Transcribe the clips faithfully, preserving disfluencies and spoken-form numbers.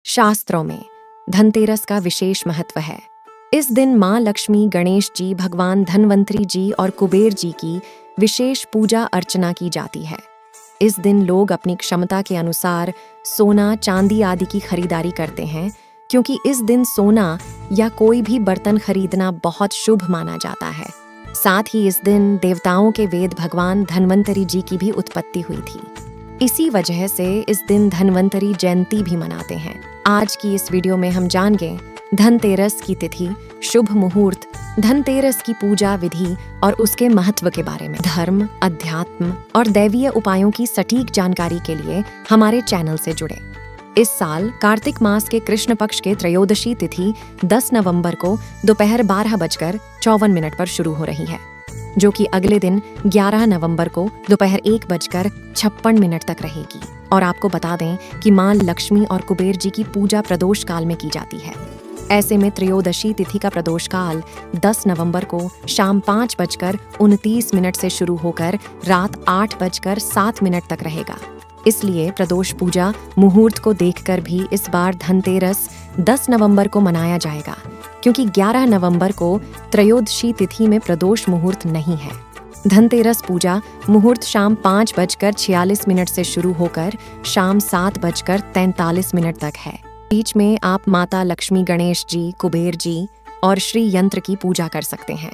शास्त्रों में धनतेरस का विशेष महत्व है। इस दिन माँ लक्ष्मी, गणेश जी, भगवान धनवंतरी जी और कुबेर जी की विशेष पूजा अर्चना की जाती है। इस दिन लोग अपनी क्षमता के अनुसार सोना, चांदी आदि की खरीदारी करते हैं, क्योंकि इस दिन सोना या कोई भी बर्तन खरीदना बहुत शुभ माना जाता है। साथ ही इस दिन देवताओं के वेद भगवान धनवंतरी जी की भी उत्पत्ति हुई थी। इसी वजह से इस दिन धनवंतरी जयंती भी मनाते हैं। आज की इस वीडियो में हम जानेंगे धनतेरस की तिथि, शुभ मुहूर्त, धनतेरस की पूजा विधि और उसके महत्व के बारे में। धर्म, अध्यात्म और दैवीय उपायों की सटीक जानकारी के लिए हमारे चैनल से जुड़े। इस साल कार्तिक मास के कृष्ण पक्ष के त्रयोदशी तिथि दस नवंबर को दोपहर बारह बजकर चौवन मिनट पर शुरू हो रही है, जो कि अगले दिन ग्यारह नवंबर को दोपहर एक बजकर छप्पन मिनट तक रहेगी। और आपको बता दें कि माँ लक्ष्मी और कुबेर जी की पूजा प्रदोष काल में की जाती है। ऐसे में त्रयोदशी तिथि का प्रदोष काल दस नवंबर को शाम पाँच बजकर उनतीस मिनट से शुरू होकर रात आठ बजकर सात मिनट तक रहेगा। इसलिए प्रदोष पूजा मुहूर्त को देखकर भी इस बार धनतेरस दस नवंबर को मनाया जाएगा, क्योंकि ग्यारह नवंबर को त्रयोदशी तिथि में प्रदोष मुहूर्त नहीं है। धनतेरस पूजा मुहूर्त शाम पाँच बजकर छियालीस मिनट से शुरू होकर शाम सात बजकर तैंतालीस मिनट तक है। बीच में आप माता लक्ष्मी, गणेश जी, कुबेर जी और श्री यंत्र की पूजा कर सकते हैं।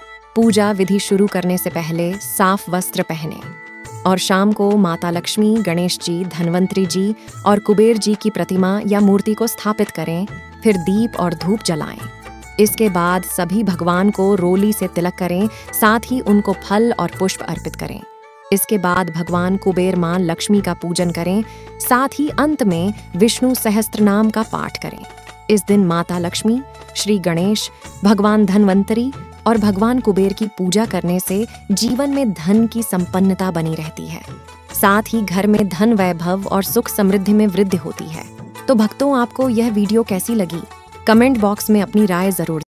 पूजा विधि शुरू करने से पहले साफ वस्त्र पहने और शाम को माता लक्ष्मी, गणेश जी, धनवंतरी जी और कुबेर जी की प्रतिमा या मूर्ति को स्थापित करें। फिर दीप और धूप जलाएं। इसके बाद सभी भगवान को रोली से तिलक करें, साथ ही उनको फल और पुष्प अर्पित करें। इसके बाद भगवान कुबेर, माँ लक्ष्मी का पूजन करें, साथ ही अंत में विष्णु सहस्त्रनाम का पाठ करें। इस दिन माता लक्ष्मी, श्री गणेश, भगवान धनवंतरी और भगवान कुबेर की पूजा करने से जीवन में धन की संपन्नता बनी रहती है। साथ ही घर में धन, वैभव और सुख समृद्धि में वृद्धि होती है। तो भक्तों, आपको यह वीडियो कैसी लगी? कमेंट बॉक्स में अपनी राय जरूर